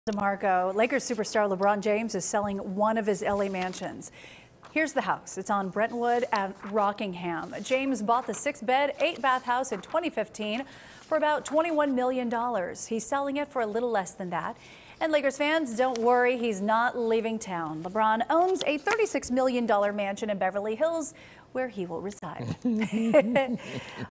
DeMarco, Lakers superstar LeBron James is selling one of his LA mansions. Here's the house. It's on Brentwood at Rockingham. James bought the 6-bed, 8-bath house in 2015 for about $21 million. He's selling it for a little less than that. And Lakers fans, don't worry, he's not leaving town. LeBron owns a $36 million mansion in Beverly Hills where he will reside.